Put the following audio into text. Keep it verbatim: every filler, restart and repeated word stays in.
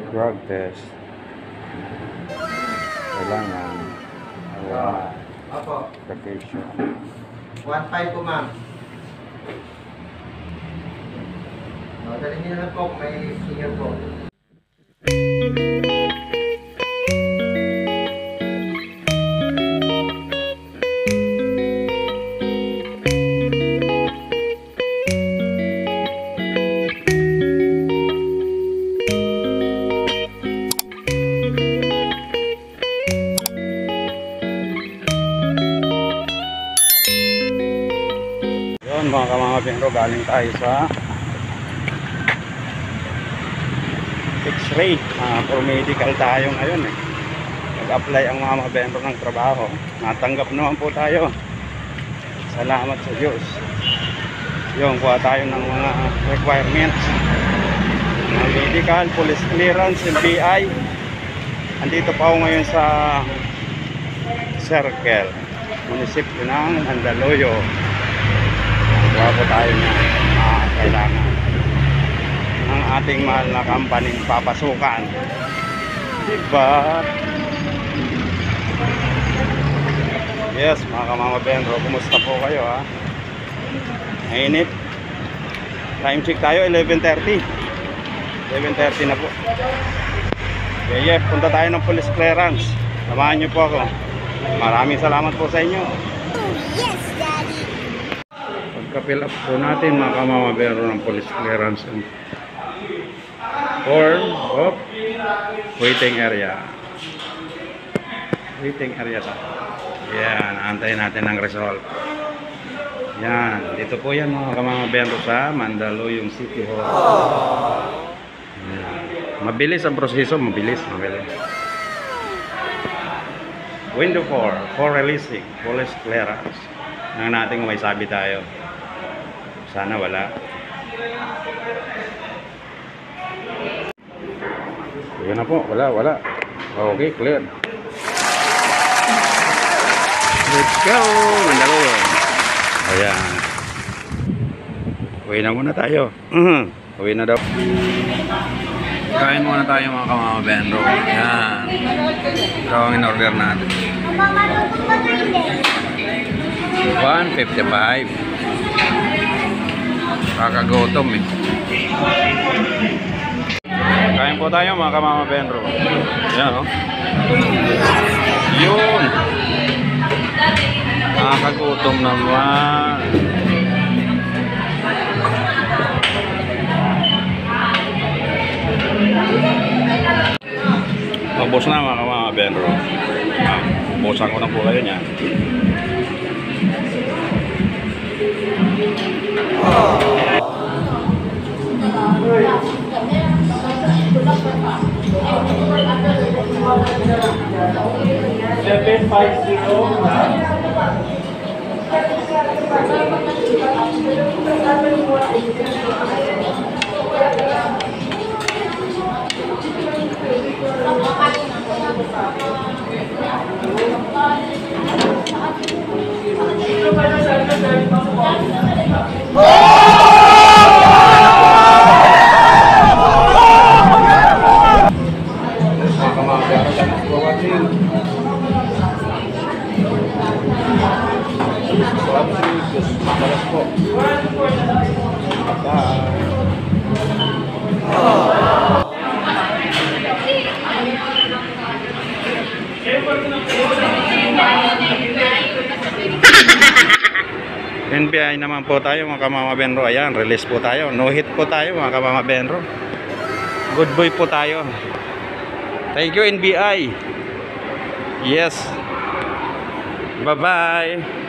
Drug test. Kailangan uh, Opo. vacation. one five po, ma'am. O, dali niyo na po kung may senior po. Yun mga kamamabengro, galing tayo sa X-ray. Uh, for medical tayo ngayon eh. Nag-apply ang mga mabengro ng trabaho. Natanggap naman po tayo. Salamat sa Diyos. Yung kuha tayo ng mga requirements. Mga medical, police clearance, N B I. Andito pa ako ngayon sa Circle, munisipyo ng Mandaluyong. Kuha po tayo niya. Ah, kailangan ang ating mahal na company papasukan. Diba? Yes, mga kamamabengro, kumusta po kayo ha? Mainit. Time check tayo, eleven thirty. eleven thirty na po. Okay, yeah, punta tayo ng police clearance. Samahan niyo po ako. Maraming salamat po sa inyo. Yes, Daddy. Pagka-fill up po natin mga kamamabengro ng police clearance and form of waiting area. Waiting area ta. Yan, antayin natin ang result. Yan, dito po yan mga kamamabengro sa Mandaluyong City Hall. Yan. Mabilis ang proseso, mabilis, mabilis. Window four, for releasing, police clearance. Nang natin kung may sabi tayo. Sana wala. Yan na po, wala, wala. Okay, clear. Let's go! Mandaluyong. Ayan. Uwi na muna tayo. Uwi na daw. Kain muna tayo mga kamamabengro. Yan. Ito ang in-order natin. one fifty-five. Kakagutom eh. Kain po tayo mga kamamabengro. Yan o. Yun. Kakagutom naman. Magbos na mga kamamabengro. Ah, busan ko na po kayo niya. seven five zero. N B I naman po tayo mga kamamabengro. Ayan, release po tayo. No hit po tayo mga kamamabengro. Good boy po tayo. Thank you N B I. Yes. Bye bye.